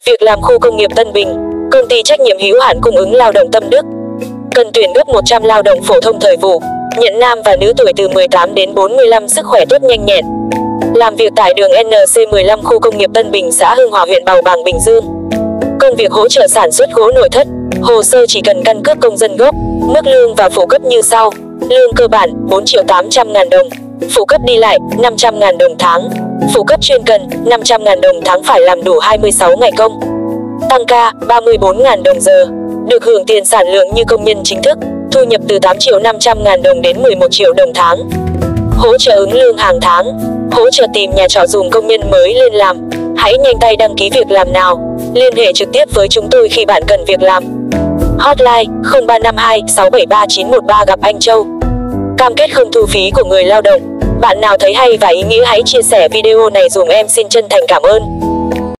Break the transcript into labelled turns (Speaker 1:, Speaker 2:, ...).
Speaker 1: Việc làm khu công nghiệp Tân Bình, công ty trách nhiệm hữu hạn cung ứng lao động Tâm Đức. Cần tuyển gấp 100 lao động phổ thông thời vụ, nhận nam và nữ tuổi từ 18 đến 45, sức khỏe tốt nhanh nhẹn. Làm việc tại đường NC15 khu công nghiệp Tân Bình, xã Hưng Hòa, huyện Bào Bàng, Bình Dương. Công việc hỗ trợ sản xuất gỗ nội thất, hồ sơ chỉ cần căn cước công dân gốc. Mức lương và phụ cấp như sau. Lương cơ bản 4.800.000 đồng, phụ cấp đi lại 500.000 đồng tháng, phụ cấp chuyên cần 500.000 đồng tháng, phải làm đủ 26 ngày công. Tăng ca 34.000 đồng giờ, được hưởng tiền sản lượng như công nhân chính thức, thu nhập từ 8.500.000 đồng đến 11 triệu đồng tháng. Hỗ trợ ứng lương hàng tháng, hỗ trợ tìm nhà trọ dùm công nhân mới lên làm. Hãy nhanh tay đăng ký việc làm nào. Liên hệ trực tiếp với chúng tôi khi bạn cần việc làm. Hotline 0352 673 913, gặp anh Châu. Cam kết không thu phí của người lao động. Bạn nào thấy hay và ý nghĩa hãy chia sẻ video này dùm em, xin chân thành cảm ơn.